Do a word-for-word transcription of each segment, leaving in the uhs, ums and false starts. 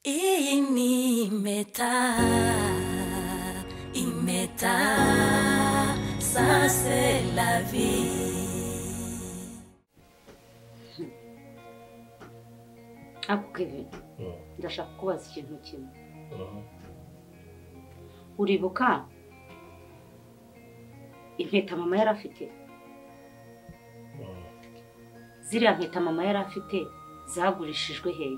Iyi ni impeta, impeta, ça c'est la vie. Ako Kevin, ndashaka kubaza ikintu kimwe. Uribuka impeta mama yari afite? Ziriya mpeta mama yari afite zagurishijwe hehe?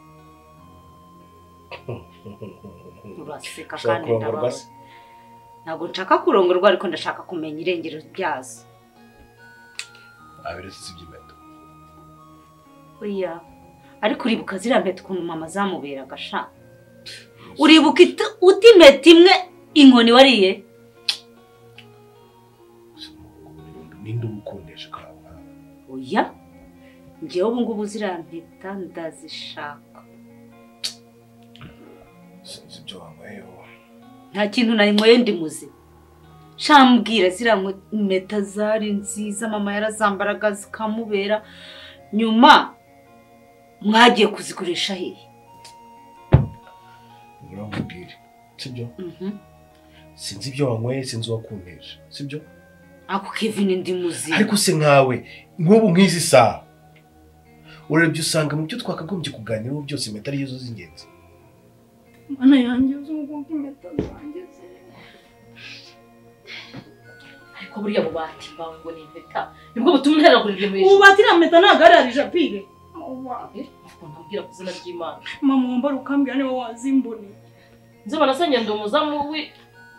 Uraseka kandi ndabaza. Ntabwo nshaka kurongorwa ariko ndashaka kumenya irengero ryazo. Abiretse s'iby'impeta. Oya. Ariko uribuka ziriya mpeta ukuntu mama zamuberaga sha? Uribuka uti impeta imwe inkoni wariye? Ninde umukundesha kwa? Oya. Ngewe ubu ngubu ziriya mpeta ndazishaka. Sibyo wanyweye. Nta kintu narimwe ndi muzi. Shambwira ziriya mpeta zari nziza mama yarazambaraga zikamubera nyuma mwagiye kuzigurisha hehe? Uramubwire. Sibyo? Mhm. Sinzi ibyo wanyweye, sinzi wakundesha. Sibyo? Ako Kevin ndi muzi. Ariko se nkawe nk'ubu nk'izi saha urebye usanga mu byo twakagombye kuganiraho byose impeta ari zo z'ingenzi. Mana yanjye uzunguka impeta zanjye ziri. Ariko buriya bubati bawe ngo ni impeta. Nibwo butumwe ntaragurira ibyo hejuru. Ububati na impeta ntabwo ari ari Japire. Ntabwira ku izina ry'Imana. Mama wambara ukambwira niwe wazimboni. Nzobana se ngendo umuzamu wi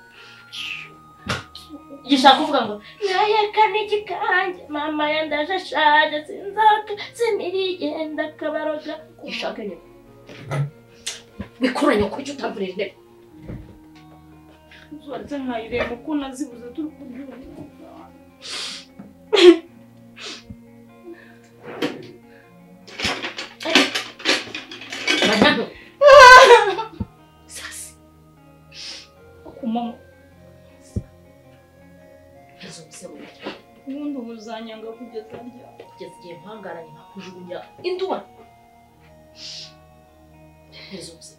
Gishaka kuvuga ngo nayeka n'igikanje mama yandaje ashaje sinzaka simirigenda kabaroga gishaka nyine. Bikoranye ko cyo utamburira intebe. Uzwaretse nkayireba uko nazibuze turi kubyumva. Manano. Sasi. Mama. Ubundi ubuzanyanga kugeza rya. Kugeza igihe mpangaranye nkakujugunya induba. Hezo mse.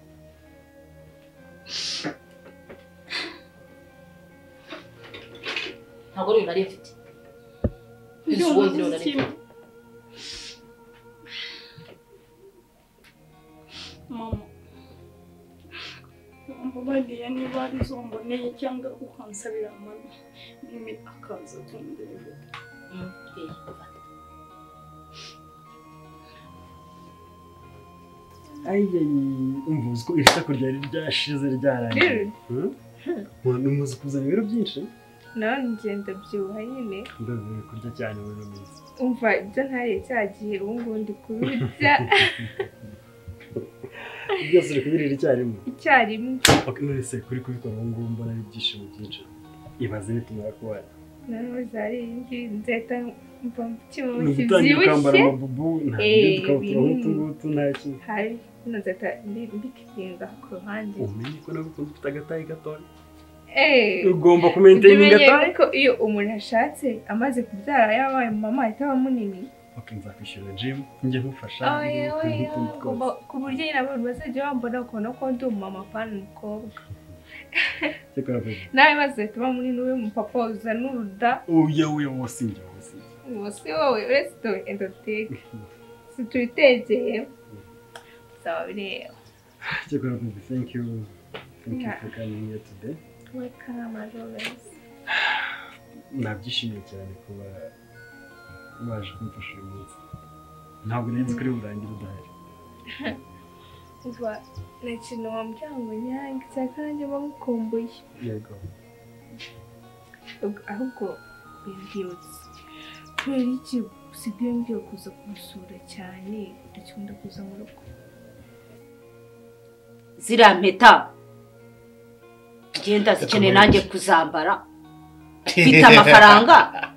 Ntabwo rero nari mfite. Ntabwo rero nari mfite. Mama. Mbabagiye niba ari zo mboneye cyangwa ukansabira amano nimi akaza kundeba. Mm, eh, Aye umvuze ko ishaka kurya ryashize ryarangiye. Hmm? Mwana umuze kuzana ibiro byinshi? Nawe ngenda byuha nyine. Ndavuye kurya cyane muri minsi. Umva ibyo ntari cyagiye ubu ngo ndi kubirya. Byose uri kubirira icyarimwe. Icyarimwe. Okay, none se kuri kubikora ubu ngubu mbona ari byishimo byinshi. Ibaze nitumara kubana. Nawe zari ingi nzeta mva kimwe kibyibushye. Kambara amabubu nta dukabutura nk'utungutu ntaki. Hari nzeta mbikirinda ku ruhande. Umenye ko nagukunda ufite agatayi gatoya. Eh. Ugomba kumaintain gatoya. Ariko iyo umuntu ashatse amaze kubyara yabaye mama ahita munini. Okay, nzakwishyura gym njye nkufasha. Ku buryo nyine abantu bazajya bambona ukabona ko ndi umumama pana umukobwa. Nawe maze tuba munini we mupapa uzana uruda. Oya oya wose njye wose. Wose wowe uretse to endoteke. Situitegeye. Sawa bireba. Cyakora baby, thank you. Thank you for coming here today. Welcome as always. Nabyishimiye cyane kuba waje kumfasha uyu munsi. Ntabwo nzi kuri burangira udahari. Uva n'ikintu wambyango nyange cyakanjye bamukumbuye. Yego. Ahubwo bibyutse. Kubera iki usigaye ngiye kuza kumusura cyane ndakunda kuza mu rugo. Ziriya mpeta genda zikeneye nanjye kuzambara. Mfite amafaranga.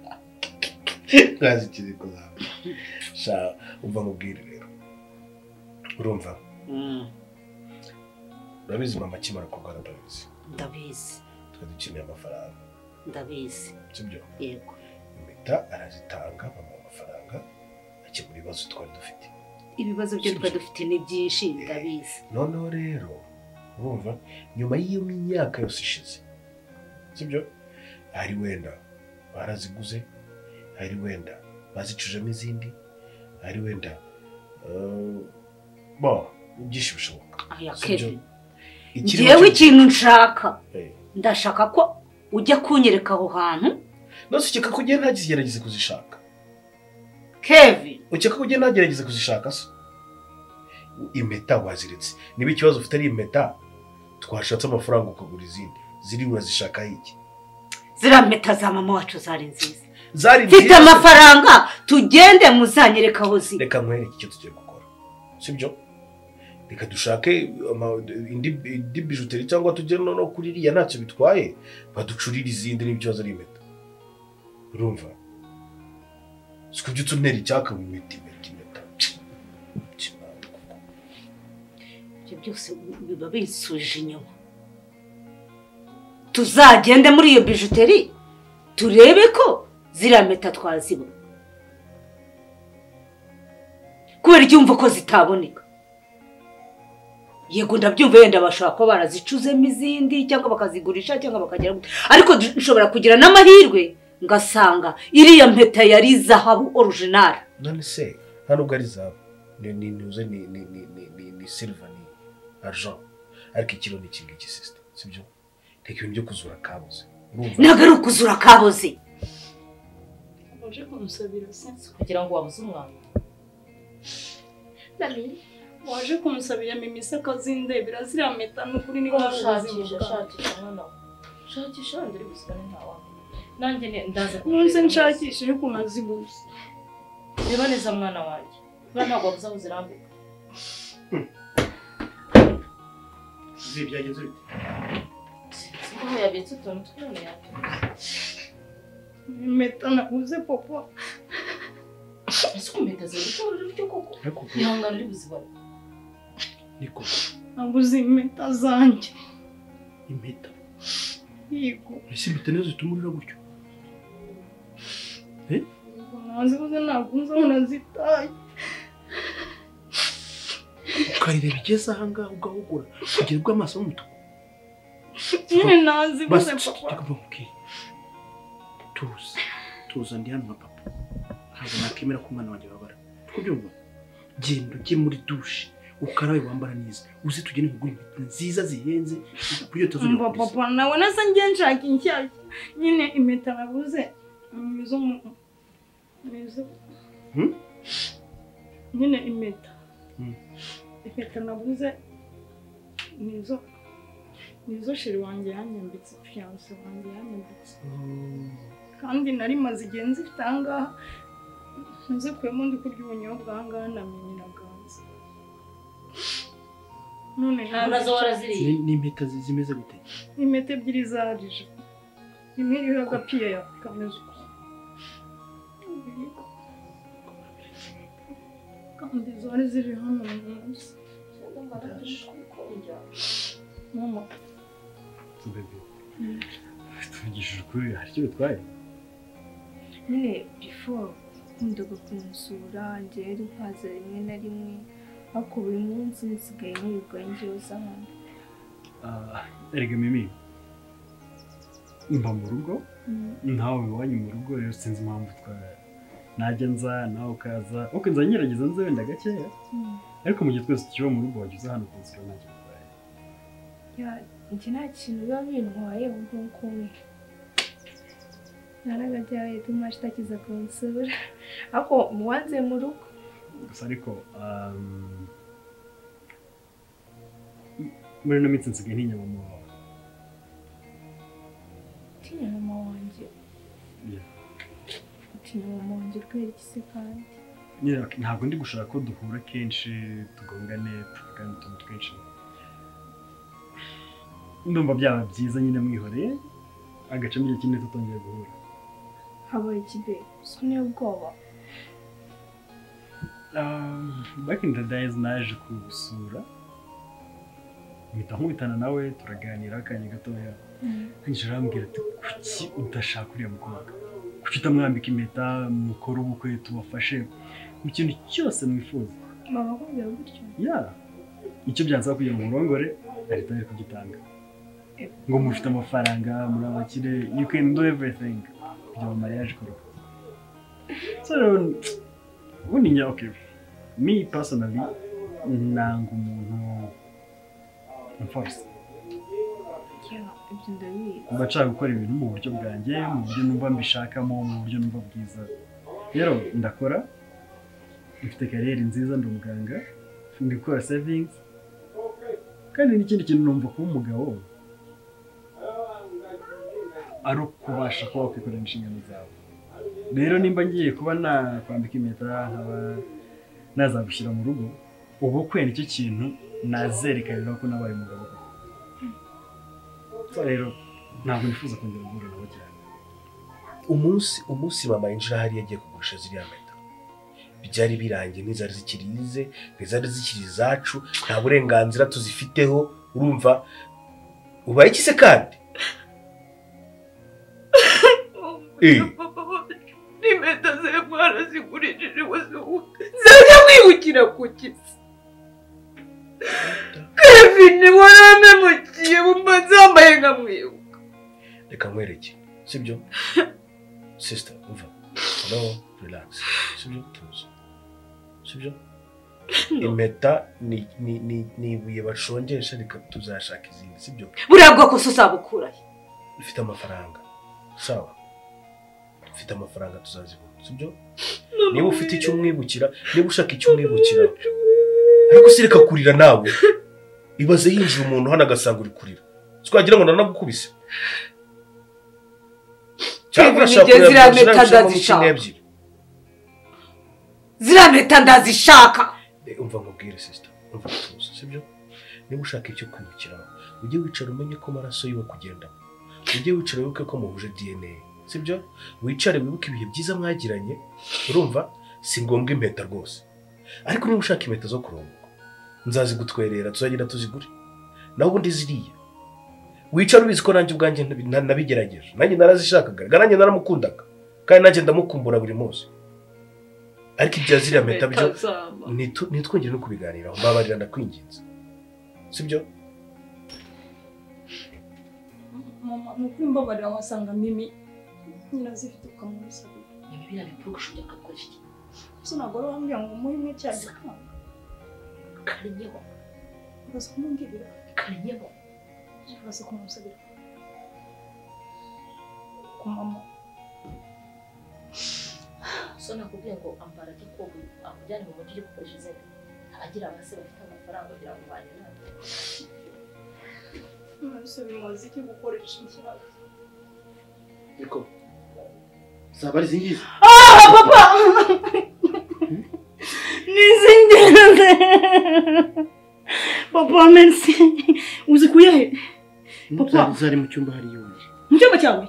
Kazi kiri kuzambara. Sha umva mubwire rero. Urumva? Mm. Urabizi mama kimara kugana ndabizi. Ndabizi. Twadukeneye amafaranga. Ndabizi. Sibyo? Yego. Impeta arazitanga mama amafaranga akemura ibibazo twari dufite. ibibazo byo twa dufite ni byinshi ndabizi noneho rero urumva nyuma y'iyo myaka yose ishize sibyo hari wenda baraziguze hari wenda bazicujemo izindi hari wenda bo byinshi bishoboka njyewe ikintu nshaka ndashaka ko ujya kunyereka aho hantu nose ukeka ko ugiye ntagerageze kuzishaka Kevin ukeka ko ugiye ntagerageze kuzishaka se impeta waziretse niba ikibazo ufite ari impeta twashatse amafaranga ukagura izindi ziri urazishaka iki zira mpeta za mama wacu zari nziza zari nziza mfite amafaranga tugende muzanyereka aho ziri reka nkwereke icyo tugiye gukora sibyo reka dushake indi bijuteri cyangwa tujye no kuri iriya ntacyo bitwaye baducurira izindi n'ibibazo ari impeta urumva siko byo tunera icyaka mu miti miti impeta ibyo byose biba bisuje inyuma tuzagende muri iyo bijuteri turebe ko ziriya mpeta twazibona kubera icyumva ko zitaboneka yego ndabyumva yenda bashaka ko barazicuzemo izindi cyangwa bakazigurisha cyangwa bakagera ariko dushobora kugira n'amahirwe ngasanga iriya mpeta yari zahabu original none se hano ubwo ari zahabu ni ni ni ni ni ni silver ni argent ariko ikiro ni kingi iki sister sibyo reka ibintu byo kuzura kaboze ntabwo ari ukuzura kaboze waje kumusabira sense kugira ngo wabuze umwana Dani waje kumusabira mimisa kazindebira ziriya mpeta n'ukuri ni washakisha shakisha mwana shakisha ndiri gusigana ntawa nanjye ndaza nunze nshakisha ariko naziguze reba neza mwana wanjye mwana ntabwo wabuze aho zirambika zibyagenze bite aho yabitse utuntu twone yacu impeta nabuze papa ese impeta ziri cyangwa cyo koko ihangana uri buzibona niko nabuze impeta zanjye impeta yego ese impeta nazo zitumurira gutyo eh nazibuze ntabwo nzabona zitaye ukarira bigeze aha ngaha ugahugura kugira ngo amaso y'umutuku nyine nazibuze papa tuza tuza ndi hano nka papa ntabwo nakemera ko umwana wanjye babara tukubyumva genda ujye muri dushe ukarabe wambara neza uzi tugene kugura impeta nziza zihenze kuburyo tuzongera papa papa nawe nasa ngiye nshaka inshyashya nyine impeta nabuze nizo nizo hmm nyine impeta hmm impeta nabuze nizo nizo sheri wanjye yanyambitse fiance wanjye yanyambitse kandi nari maze igihe nzifite aha ngaha nzikuyemo ndi kurya ubunyobwa aha ngaha namenye na ganza none nazo waraziriye ni impeta zimeze gute impeta ebyiri zarije imwe iriho agapiya kameze uko kandi zari ziri hano munsi mama bebe tuvugishije ukuri hari icyo bitwaye nyine before nkundaga kumusura njyewe ari nkaza rimwe na rimwe ariko buri munsi nsigaye nirirwa njyoza hano erega mimi mba mu rugo nawe iwanyu mu rugo rero sinzi impamvu twara najya nza nawe ukaza uko nza ngerageza nze wenda gakeya ariko mu gihe twese tukiba mu rugo wageze hano kunsura ntacyo bitwaye njye nta kintu biba bintwaye nk'uko naragajyaye tumaje itakiza kunsura ariko muwanze mu rugo gusa ariko muri ino minsi nsigaye ntinya mama wawe utinya mama wanjye utinya mama wanjye kubera iki se kandi ntabwo ndi gushaka ko duhura kenshi tugongane tuvugane utuntu twinshi ndumva byaba byiza nyine mwihoreye agacamo igihe kinini tutongeye guhura habaye ikibe usa n'ubwoba back in the days naje kugusura mpita nkubitana nawe turaganira akanya gatoya nje arambwira ati kuki udashaka uriya mukobwa kuki utamwambika impeta mukora ubukwe tubafashe mu kintu cyose mwifuza mama akubwira gutyo ya icyo byansaba kugira ngo murongore ahita ari kugitanga ngo mufite amafaranga muri abakire you can do everything kugira ngo mariage ikorohe so ubundi njya okay me personally nanga umuntu enforce ibyo ndabizi mba nshaka gukora ibintu mu buryo bwanjye mu buryo numva mbishakamo mu buryo numva bwiza rero ndakora mfite kariyeri nziza ndi umuganga ndi gukora savings kandi n'ikindi kintu numva kuba umugabo ari ukubasha kuba wakwikorera inshingano zawe rero nimba ngiye kuba nakwambika impeta nkaba nazagushyira mu rugo ubukwe nicyo kintu nazerekanira ko nabaye umugabo rero ntabwo nifuza kongera guhura nabo cyane umunsi umunsi mama yinjira hariya agiye kugurisha ziriya mpeta byari birangiye n'izari zikirize n'izari zikiri izacu nta burenganzira tuzifiteho urumva ubaye iki se kandi n'impeta ze mwarazigurishije zajya mwihukira ku gisi Kevin waramemukiye mumba zambaye nkamwibuka reka nkwereke sibyo sister umva no relax sibyo tuzi sibyo impeta ni ni ni nibuye bashongesha reka tuzashaka izindi sibyo buriya bwoko so uzabukurahe ufite amafaranga sawa ufite amafaranga tuzazibona sibyo niba ufite icyo umwibukira niba ushaka icyo umwibukira ariko sireka kurira nawe ibaze yinjira umuntu hano agasanga uri kurira twagira ngo nanagukubise cyangwa ziriya mpeta ndazishaka ziriya mpeta ndazishaka umva nkubwire sister umva tuzi sibyo niba ushaka icyo kwibukiraho ujye wicara umenye ko amaraso yiwe kugenda ujye wicara wibuke ko muhuje D N A sibyo wicare wibuke ibihe byiza mwagiranye urumva si ngombwa impeta rwose ariko niba ushaka impeta zo kurongo nzazigutwerera tuzagenda tuzigure naho ubundi ziriya wicara ubizi ko nanjye ubwanjye nabigerageje nanjye narazishakaga nanjye naramukundaga kandi nanjye ndamukumbura buri munsi ariko ibya ziriya mpeta byo nitwongere no kubiganiraho mbabarira ndakwinginze sibyo mama nukuri mbabarira wasanga mimi nyinazifite ukamusabira ibi birabipfusha ujya kakora iki so nagora wambwira ngo muri mwe cyane karinyeho basi kumubwira karinyeho basi kumusabira ku mama so nakubwiye ngo ambara ko akujyane mu mujyi gukoresha izina abagira abase bafite amafaranga kugira ngo banyine nose bimaze iki gukoresha ikibazo niko sabari zingize ah papa nizingeze papa merci uzi kuyahe papa zari mu cyumba hari yone mu cyumba cyawe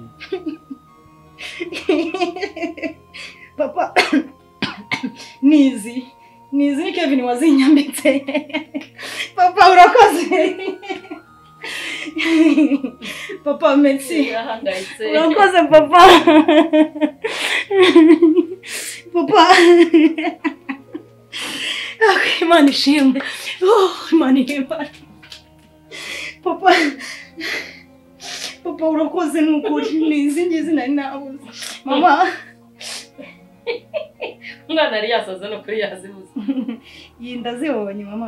papa nizi nizi ni Kevin wazinyambitse papa urakoze papa merci urakoze papa papa okay imana ishimwe oh imana ishimwe papa papa urakoze n'ukuri nizi ngizi nari nabuze mama umwana ari yasaza no kuri yazibuze yinda zibonye mama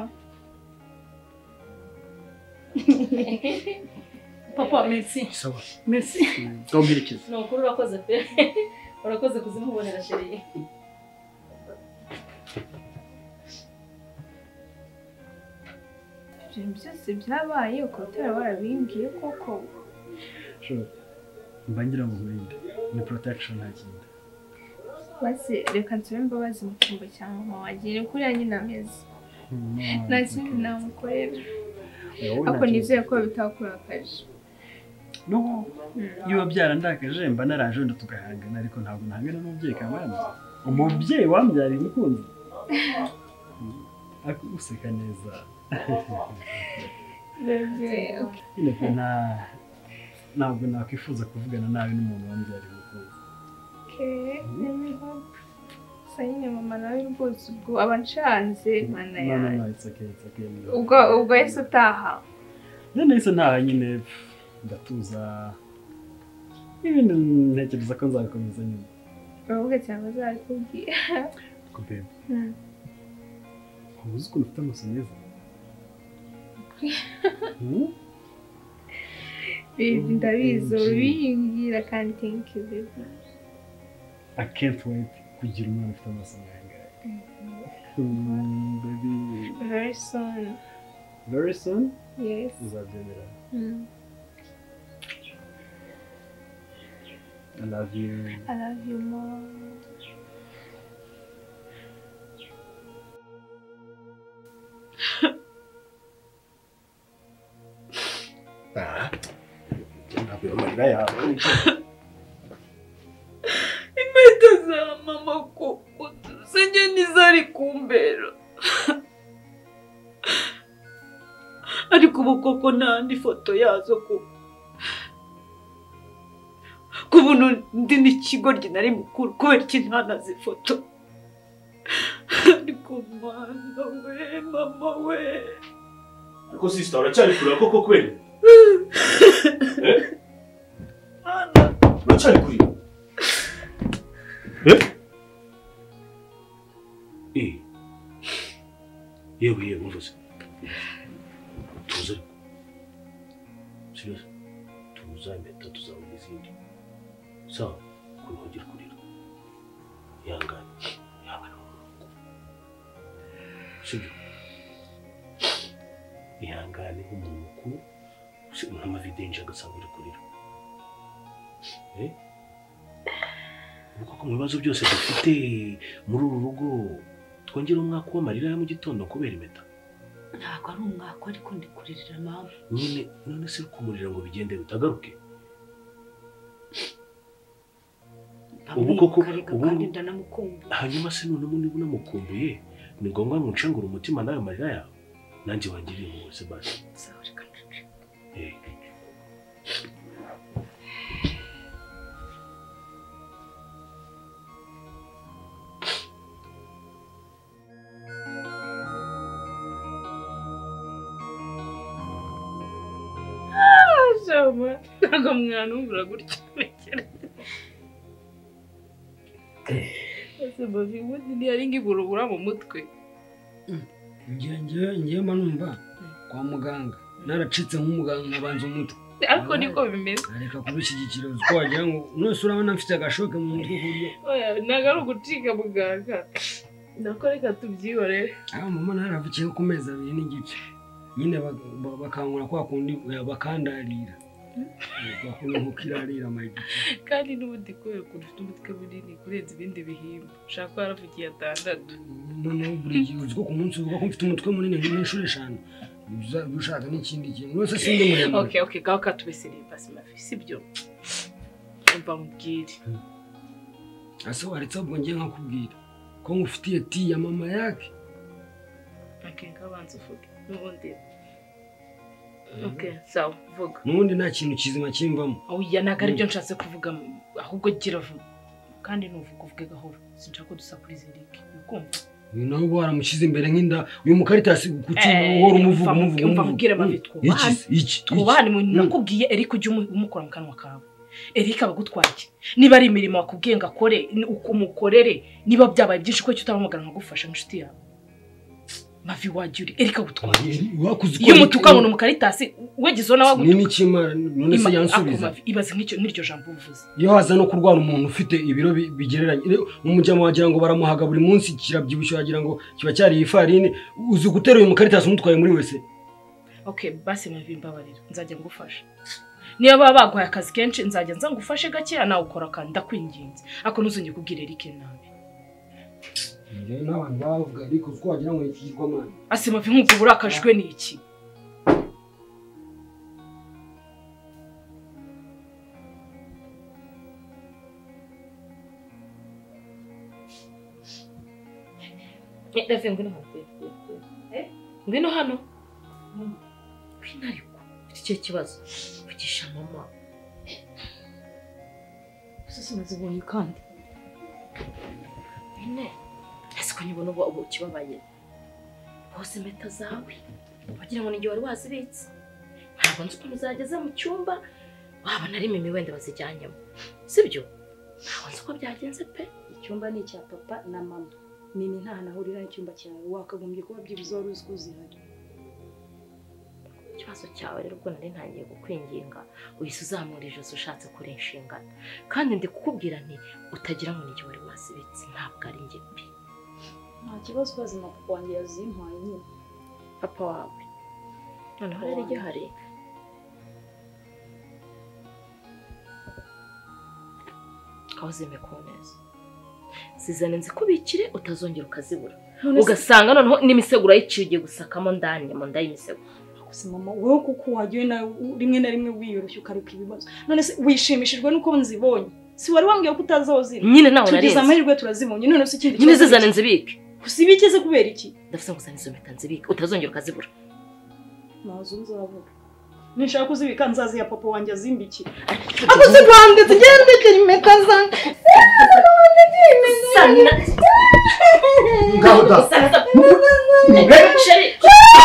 papa merci sawa merci gomberekeza no kuri urakoze pe urakoze kuzimubonera sheri byose byabaye ukotera warabimbwiye koko mba ngira ngo urinde ni protection nta kindi basi reka nsube imbabazi mu cyumba cya mama wagiye kuriya nyine ameze nta kindi namukorera ariko nizeye ko bitakurakaje no iyo byarandakaje mba naraje wenda tugahangana ariko ntabwo ntangana n'umubyeyi kamana umubyeyi wambyariye umukunzi useka neza nta ntabwo nakwifuza kuvugana nabi n'umuntu wambyariye umukunzi gusa nyine mama nawe rwose ubwo aba nshanze mana no no yawe no it's okay it's okay ubwo ubwo yese utaha none ise ntaha nyine ndatuza ibintu ntekereza ko nzabikomeza nyine uravuga cyangwa uzabikubwira ko bebe Hmm. uzi ukuntu ufite amaso meza Hmm? Baby ndabizi ubimbwira kandi thank you baby. I can't wait kugira umwana ufite amaso nk'aya Hmm, baby Very soon. very soon Yes. uzabyemera Hmm. I love you I love you more. Ah, ntabwo amarira yawe impeta za mama ko utusenye n'izari kumbera ariko ubu koko nta foto yazo ko kubuntu ndi n'ikigoryi nari mukuru kubera iki ntanazi foto ariko mwana we mama we ariko sister uracyari kurira koko kweli uracyari kurira eh eh yewe yewe umva se tuza serious tuza impeta tuzabona izindi sawa kuri hongera kurira yangana yangana sibyo ihangane nk'umuntu mukuru nk'amavidenje agasanga uri kurira eh uko mu bibazo byose dufite muri uru rugo twongera umwaka w'amarira ya mu gitondo kubera impeta ntabwo ari umwaka ariko ndi kuririra mama nyine none se kumurira ngo bigende bitagaruke ubu koko ubu ndanamukumbuye hanyuma se none umuntu unamukumbuye ni ngombwa ngo nshengure umutima nayo marira yawe nanjye wangiriye mu bose basi sawa reka ncece eh Shama ntabwo mwana umbura gutya rekera ese bavi ubundi ntiyari ngigurubura mu mutwe njye njye njye mba numva kwa muganga naracitse nk'umuganga abanza umutwe ariko niko bimeze areka kubishyigikira uko wagira ngo nose urabona mfite agashoke mu mutwe kuryo oya ntabwo ari ugucika muganga nako reka tubyihorere aho mama naravukiye ku mezi abiri n'igice nyine bakankura kwa kundi bakandarira bakunda nkukirarira amagi kandi n'ubundi kubera ukuntu ufite umutwe munini kurenza ibindi bihimba ushaka ko yaravugiye atandatu noneho buri gihe uzi ko ku munsi uvuga ko mfite umutwe munini nk'inshuro eshanu ushaka n'ikindi kintu wese sindi muremure okay okay gaho katubeseriye pasi mafi sibyo umva mubwire ase waretse ubwo ngiye nkakubwira ko ngufitiye ti ya mama yake okay ngabanza uvuge n'ubundi okay sawa vuga n'ubundi nta kintu kizima kimvamo oya ntabwo aribyo nshatse kuvuga ahubwo gira vuga kandi nuvuga uvuge gahoro sinshaka ko dusakuriza Eric ukumva uyu nawe uba waramushyize imbere nk'inda uyu mukaritasi ku cyuma uhora umuvuga umuvuga umuvuga umubwire mabi twubahane iki twubahane mu nakubwiye Eric ujye umukora mu kanwa kawe Eric abagutwaye niba ari imirimo wakubwiye ngo akore ukumukorere niba byabaye byinshi ko cyutamugana nkagufasha inshuti yawe mavi wajuri Eric agutwaye iyo mutuka muntu mu karitasi wegizo nawe agutwaye ni n'ikimara none se yansubiza ibaze nk'icyo n'iryo jambo uvuze iyo haza no kurwara umuntu ufite ibiro bigereranye umujyamo wagira ngo baramuhaga buri munsi kirabyibushye wagira ngo kiba cyari ifarini uzi gutera uyu mukaritasi umutwaye muri wese okay basi mavi mbabarira nzajya ngufasha niba baba baguhaye akazi kenshi nzajya nza ngufashe gake nawe ukora kandi ndakwinginze ako ntuzongeye kubwira Eric nabi njye n'abantu bavuga ariko uko wagira ngo ikigwa mwana asima vi nk'uko burakajwe n'iki Ndavuga ngo hano eh ngwino hano kwinariko icyo kibazo vugisha mama sisi nazibonye kandi ne siko nyibona ubu ubu kibabaye bose impeta zawe wagira ngo ninjye wari wazibitse ntabwo nzi ukuntu zageze mu cyumba waba nari mimi wenda bazijyanyemo sibyo ntabwo nzi uko byagenze pe icyumba ni icya papa na mama mimi nta nahurira n'icyumba cyawe wakagombye kuba byibuze wari uzi ko zihari ikibazo cyawe rero ubwo nari ntangiye kukwinginga uhise uzamura ijosi ushatse kure inshingano kandi ndi kukubwira nti utagira ngo ninjye wari wazibitse ntabwo ari njye pe nta kibazo ubuzima papa wanjye yazimpaye nyine papa wawe noneho rero igihari kawuzime ku neza zizane nzikubikire utazongera ukazibura ugasanga noneho n'imisego urayiciye ugiye gusakamo ndani mu nda y'imisego gusa mama wowe kuko wagiye na rimwe na rimwe wiyoroshya ukareka ibibazo none se wishimishijwe nuko nzibonye si wari wambwiye ko utazozira nyine nawe narenze tugize amahirwe turazibonye none se ikindi nyine zizane nzibike usibike se kubera iki ndafite ngo uzane izo mpeta nzibike utazongera ukazibura nazo nzabura nishaka kuzibika nzazi ya papa wanjye azimbikira ako se rwanda tugende kiri impeta zanjye sana ngaho da sheri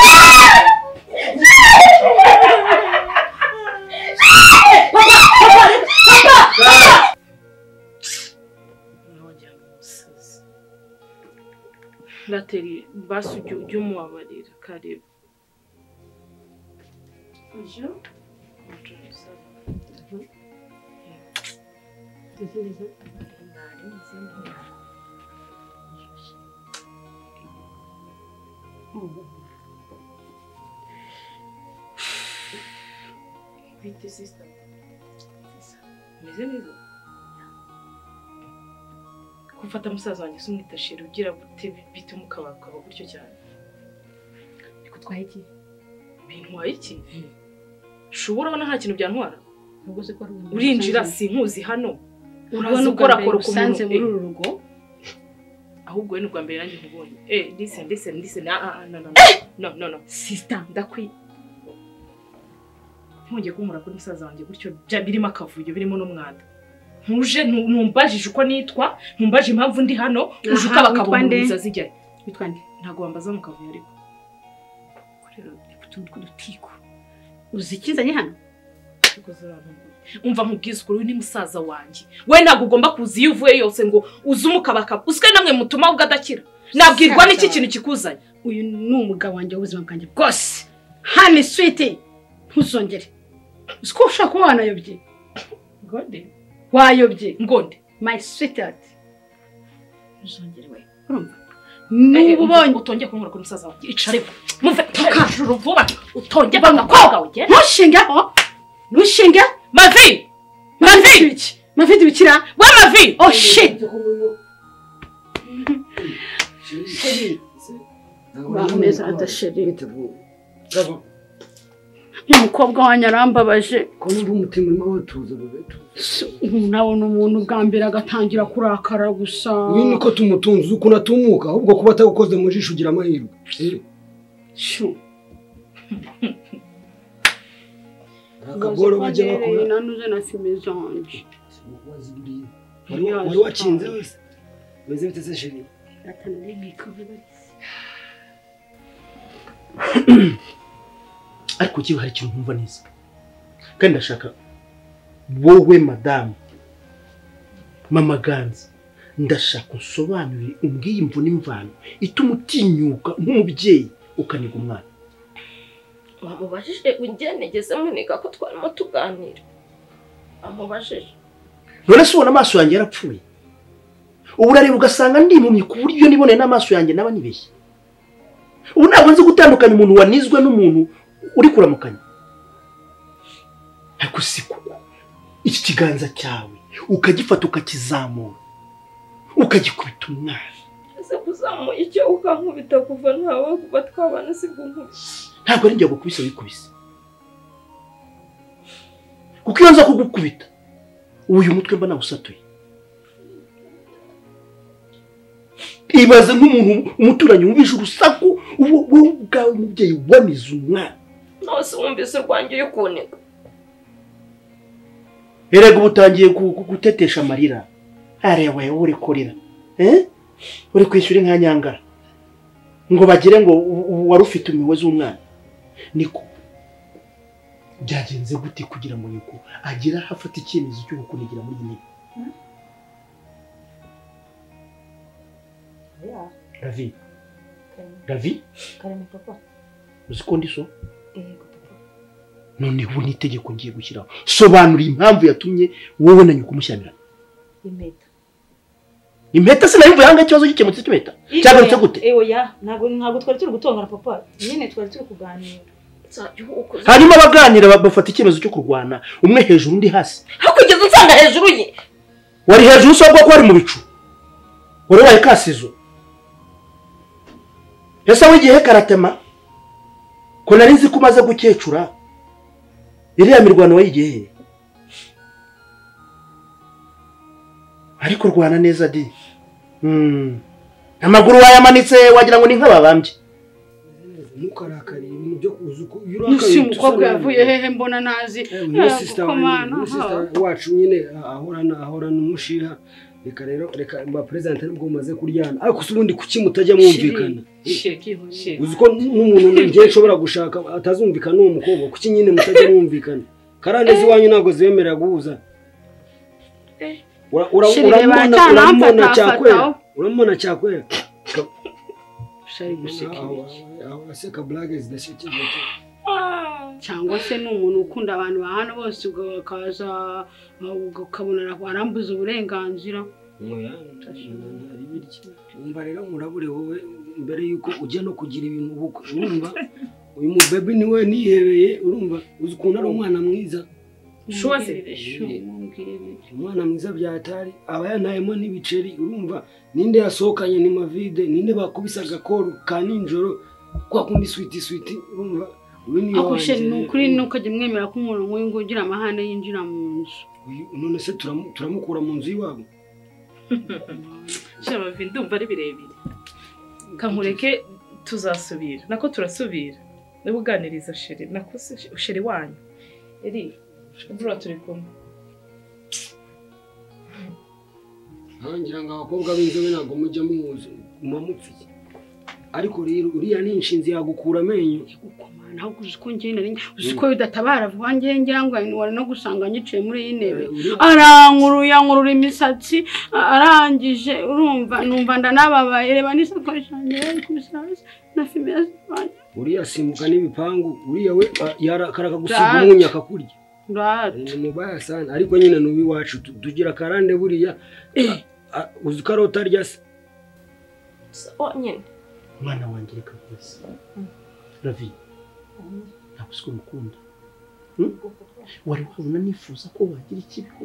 Nateri basi ujye umubabarira kareba ejo Bite sister. Meze neza. Kufata musaza wanjye sumwita sheri ugira gute bite umukabakaba gutyo cyane. Bikutwaye iki? Bintwaye iki? Shubura bana nta kintu byantwara. Ubwo se ko ari urinjira sinkuzi hano. Uraza ukora kora ku muntu muri uru rugo. Ahubwo we n'ubwa mbere yanjye nkubonye. Eh listen listen listen ah no no no no no sister ndakwi Ntujye kumura kuri musaza wanjye gutyo birimo akavuyo birimo n'umwanda. Ntuje numbajije uko nitwa, ntumbaje impamvu ndi hano, uje ukabakabunza zijya. Witwa nde? Ntago wambaza mu kavuyo ariko. Korera utuntu tw'udutiko. Uzikizanye hano? Umva nkubwiza ukuri ni musaza wanjye. We ntago ugomba kuza iyo uvuye yose ngo uzumukabaka. Uswe namwe mutuma ugadakira. Nabwirwa n'iki kintu kikuzanye. Uyu ni umugabo wanjye w'ubuzima bwanjye bwose. Hani sweetie. Ntuzongere. Usko ushaka kuba wanayobye? Ngode. Wayobye? Ngode. My sweetheart. Ntuzongere we. Urumva? Nubonye utongeye kunkura kuri musaza wanjye. Icare. Muve tukajuru vuba. Utongeye bagakobwa uje. Ntushingeho. Ntushinge. Mavi. Mavi. Mavi dibikira. We Mavi. Oh shit. Sheri. Bameza adasheri. Umukobwa wanjye arambabaje ko muri umutima urimo watuza bebeto nabona umuntu bwa mbere agatangira kurakara gusa uyu niko tumutunze uko natumuka ahubwo kuba atagukoze mu jisho ugira amahirwe shu akagoro bajya bakora nanuze na filme zanje wari wacinze wese meze bite se sheri atanari bikabari ariko kiba hari ikintu nkumva neza kandi ndashaka wowe madamu mama Ganza ndashaka unsobanurire umbwiye imvu n'imvano ituma utinyuka nk'umubyeyi ukaniga umwana wamubajije ungenegeze muniga ko twarimo tuganira amubajije none se ubona amaso yanjye yarapfuye ubu urareba ugasanga ndi impumyi ku buryo nibone n'amaso yanjye naba nibeshye ubu ntabwo nzi gutandukanya umuntu wanizwe n'umuntu uri kuramukanya ariko si kuko iki kiganza cyawe ukagifata ukakizamura ukagikubita umwana ese kuzamuye icyo ukankubita kuva ntawe kuva twabana si bw'unkubise ntabwo ari njya gukubisa wikubise kuko iyo nza kugukubita uyu mutwe mba nawusatuye ibaze nk'umuntu umuturanyi wumvise urusaku wowe ubwawe umubyeyi wanize umwana nose wumvise urwanjye uri kuneka erega ubu utangiye gutetesha amarira areba wowe uri kurira uri kwishyura inka nyangara ngo bagire ngo wari ufite umuyobozi w'umwana niko byagenze gute kugira ngo niko agira hafata icyemezo cyo gukunigira muri iyi Ravi Ravi Karame papa uzi ko ndi so none ubu n'itegeko ngiye gushyiraho sobanura impamvu yatumye wowe na nyoko umushyamirana impeta impeta se nayo mvuye ikibazo gikemutse cy'impeta cyagarutse gute ewe ya ntago ntago twari turi gutongana papa nyine twari turi kuganira hanyuma baganira bafata icyemezo cyo kurwana umwe hejuru undi hasi hakugeza nsanga hejuru ye wari hejuru so ko wari mu bicu wari waye kasizo ese wigiye karatema ko nari nzi ko umaze gukecura iriya mirwano wayigiye ariko rwana neza di mm amaguru wayamanitse wagira ngo ni nk'ababambye ntukarakari ibintu byo kuzuko yusi umukobwa yavuye hehe mbona nazi sister wacu nyine ahorana ahorana umushiha reka rero reka ba president nubwo umaze kuryana ariko subundi kuki mutajya mwumvikana uzi ko n'umuntu ngiye nshobora gushaka atazumvikana n'uwo mukobwa kuki nyine mutajya mwumvikana karandezi wanyu ntago zemerera guhuza uramubona uramubona cyakwera uramubona cyakwera shari gusekera aho aseka blague zidashikije cyangwa se n'umuntu ukunda abantu bahana bose ukaza ukabona arambuza uburenganzira umva rero murabure wowe mbere yuko ujya no kugira ibintu ubukwe urumva uyu mubebi niwe nihebeye urumva uzi ukuntu ari umwana mwiza umwana mwiza byatari aba yanayemo n'ibiceri urumva ninde yasohokanye ni mavide ninde bakubisa agakoro ka ninjoro kwa kundi switi switi urumva ako sheri nukuri nukajya mwemera ko umuntu nk'uyu ngo ugira amahane yinjira mu nzu none se turamukura mu nzu iwabo shema vi ndumva ari birebire kankureke tuzasubira nako turasubira niba uganiriza sheri nako sheri wanyu eri bura turi kumwe ngira ngo abakobwa b'inzobe ntabwo mujya muzi mumupfiye ariko rero uriya ni inshinzi yagukura amenyo ntabwo uzi ko njye nari uzi ko bidatabara vuba njye ngira ngo wari no gusanga nyicaye muri iyi ntebe arankuruya nkurura imisatsi arangije urumva numva ndanababaye reba n'isakoshi yanjye kubisasa na fimeza wanjye uriya simbuka n'ibipangu uriya we yarakaraga gusiga umunya akakurya Right. Mubaya sana ariko nyine nubi wacu tugira karande buriya uzi karota rya se so nyine mwana wanjye reka kwese Ravi ntabwo usko mukunda wari wabona nifuza ko wagira ikibiho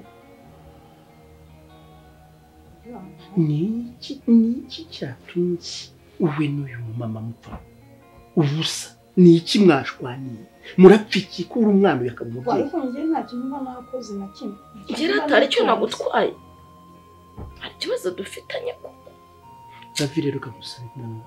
niki niki cyatumye uwe n'uyu mama mupfa ubusa niki mwashwaniye murapfiki kuri umwana yakamubwiye ariko njye nta kintu mba nakoze na kimwe ngira atari cyo nagutwaye hari kibazo dufitanye koko Ravi rero kamusaba inama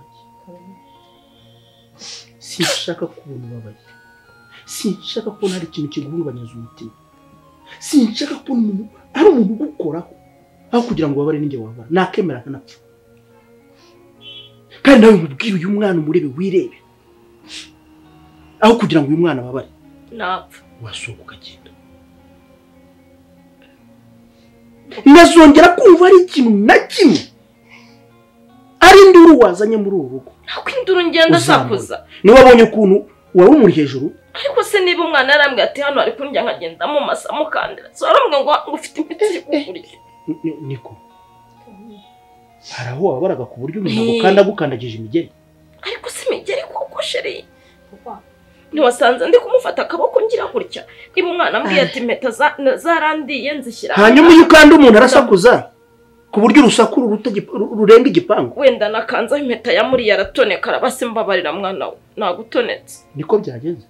sinshaka kubona ubabaye sinshaka kubona hari ikintu kiguhungabanyiriza umutima sinshaka kubona umuntu ari umuntu ugukoraho aho kugira ngo babare ninjye wabara nakemera nkanapfa kandi nawe nkubwire uyu mwana umurebe wirebe aho kugira ngo uyu mwana babare napfa wasohoka ukagenda nazongera kumva ari ikintu na kimwe ari induru wazanye muri uru rugo nako induru ngenda sakuza niba wabonye ukuntu wari umuri hejuru ariko se niba umwana yarambwiye ati hano ari kunjya nkagenda mu masa mukandira so arambwiye ngo ufite imiti iri kukurya niko hari aho wabaraga ku buryo umuntu kandi agukandagije imigeri ariko si imigeri koko sheri ntiwasanze ndi kumufata akaboko ngira gutya niba umwana ambwiye ati impeta zarandiye nzishyira hanyuma iyo kandi umuntu arasakuza ku buryo urusaku rurenga igipangu wenda nakanzaho impeta ya muri yaratoneka arabase mbabarira mwana we nagutonetse niko byagenze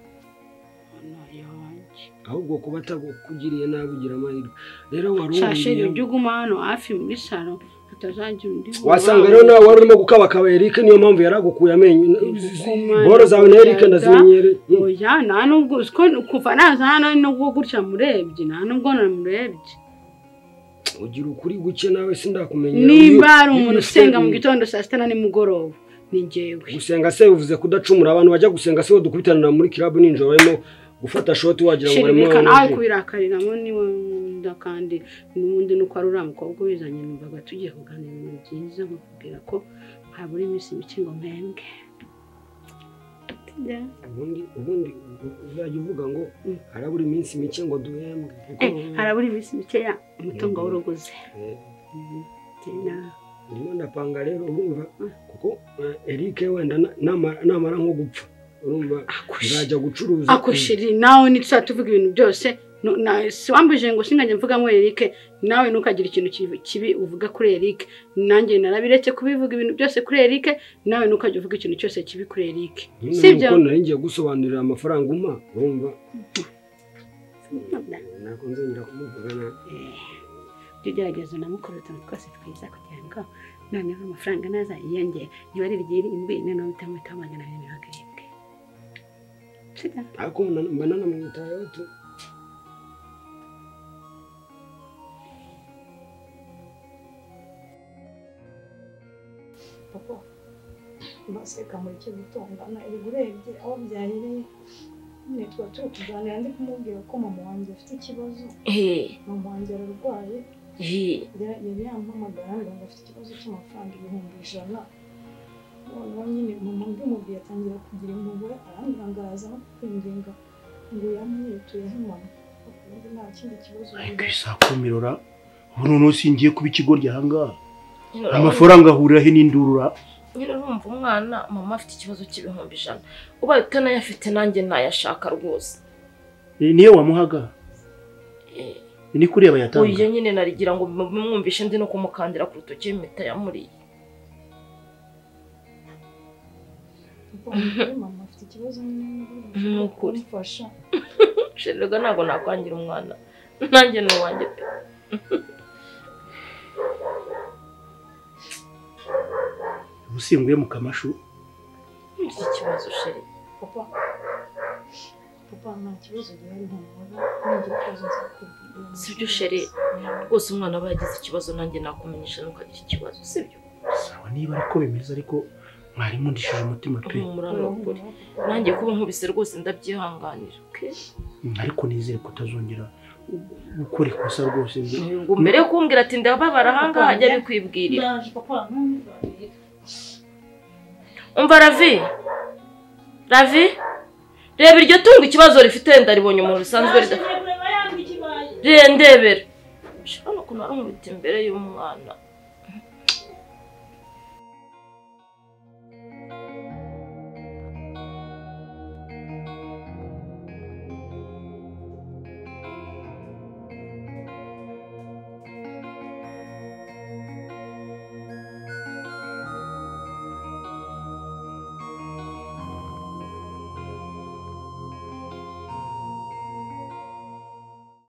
ahubwo kuba atagukugiriye nabi ugira amahirwe rero wari shasheri ujye uguma hano hafi muri salo hatazagira undi wasanga rero nawe wari urimo gukabakaba Eric niyo mpamvu yaragukuye amenyo boro zawe na Eric ndazimenyere oya nta nubwo kuva naza hano no gutya murebye nta nubwo namurebye ugira ukuri guke nawe sindakumenya nimba ari umuntu usenga mu gitondo saa sita na nimugoroba ni njyewe gusenga se uvuze kudacumura abantu bajya gusenga se dukubitana muri club ninjoro barimo gufata shot wagira ngo barimo shirika nawe kubirakarira ngo ni wunda kandi n'ubundi nuko ari uramukobwa ubizanye numvaga tugiye kuganira ibintu byiza nkubwira ko habura iminsi mike ngo mpembwe ubundi ubundi uzajya uvuga ngo harabura iminsi mike ngo duhembwe harabura iminsi mike ya umutungo w'uruguze ndimo ndapanga rero urumva kuko Eric wenda namara nko gupfa urumva nzajya gucuruza akoshiri nawe nituzatuvuga ibintu byose siwambuje ngo singanje mvuga ngo Eric nawe nukagira ikintu kibi uvuga kuri Eric nanjye narabiretse kubivuga ibintu byose kuri Eric nawe nukajya uvuga ikintu cyose kibi kuri Eric sibyo ko nari ngiye gusobanurira amafaranga umpa urumva nako nzongera kumuvugana tugerageza namukora utuntu twose twiza kugira ngo noneho amafaranga naza yiyongera niba ari irindwi noneho bitamwita magana abiri mirongo irindwi ariko mba nanamwitayeho tu papa baseka muri cyo gutongana iri gurebye aho byahiriye none twa turi kuganira ndi kumubwira ko mama wanjye afite ikibazo mama wanjye ararwaye yari yampamagara ngo afite ikibazo cy'amafaranga ibihumbi ijana noneho nyine mama mbimubwiye atangira kugira impuhwe arambwira ngo araza no kwinginga ngo yamwituyeho mama ubundi nta kindi kibazo bisakumirora ubu noneho singiye kuba ikigo ry'ahangaha amafaranga ahurira he n'indurura nyine urumva umwana mama afite ikibazo cy'ibihumbi ijana ubaye utanayafite nanjye ntayashaka rwose niyo wamuhaga ni kureba yatanga uyu nyine narigira ngo mwumvishe ndi no kumukandira ku rutoki impeta yamuriye mama afite ikibazo n'ukuri shirega ntabwo nakwangira umwana nanjye ni uwanjye pe ubusinguye mu kamashu iki kibazo sheri papa papa nta kibazo gihari nk'umwana ngiye kuza nzakubwira sibyo sheri rwose umwana aba yagize ikibazo nanjye nakumenyesha nukagira ikibazo sibyo sawa niba ariko bimeze ariko mwarimu ndishije umutima pe muranokuri nanjye kuba nkubise rwose ndabyihanganira ariko nizere kutazongera gukora ikosa rwose ngo mbere yo kumbwira ati ndababara ahangaha ajya bikwibwirira umva Ravi Ravi reba iryo tungo ikibazo rifite ndaribonye umuntu usanzwe ridafite ndebera shaka no kunara nkubita imbere y'umwana